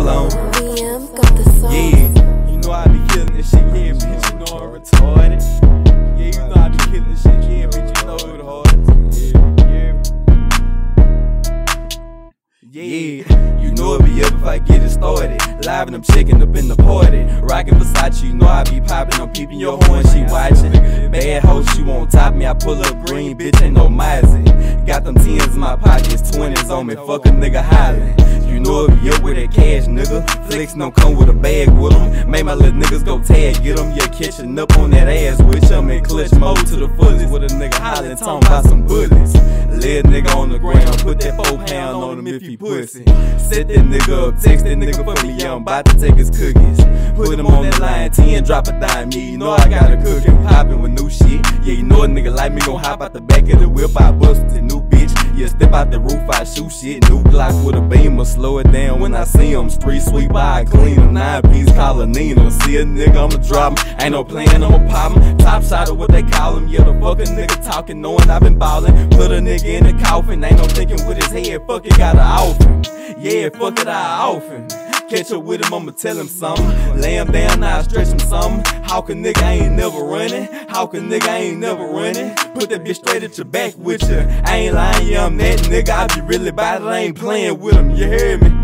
on. VM got the sauce. Yeah, you know I be killing this shit, yeah, bitch, you know I'm retarded. Yeah, you know I be killing this shit, yeah, bitch, you know it hard. Yeah, you know it be up if I get it started. Live and I'm checking up in the party. Rockin' Versace, you know I be poppin', I'm peeping your horn, she watchin'. Bad hoe, she won't top me, I pull up green, bitch, ain't no Mizey. Got them 10s in my pockets, 20s on me, fuck a nigga hollin'. You know it be up with that cash, nigga. Flex don't come with a bag with them. Make my little niggas go tag, get them. Yeah, catchin' up on that ass with them in clutch mode to the fullest. With a nigga hollin', talking about some bullets. Lay a nigga on the ground, put that 4 pound on him if he pussy. Set that nigga up, text that nigga for me, yeah, I'm about to take his cookies. Put him on that line, 10, drop a dime, yeah, you know I got a cookie. Poppin' with new shit, yeah, you know a nigga like me gon' hop out the back of the whip, I bust the new bitch. Yeah, step out the roof, I shoot shit, new Glock with a beamer, slow it down when I see him. Street sweep, I clean him, 9-piece collar Nina. See a nigga, I'ma drop him, ain't no plan, I'ma pop him. Top shot of what they call him, yeah, the fuck a nigga talking, knowing I been ballin'. Put a nigga in the coffin, ain't no thinking with his head, fuck it, gotta off him. Yeah, fuck it, I off him. Catch up with him, I'ma tell him something. Lay him down, now I stretch him something. How can nigga I ain't never running? How can nigga I ain't never running? Put that bitch straight at your back with ya. I ain't lying, yeah, I'm that nigga. I be really bad, I ain't playing with him, you hear me?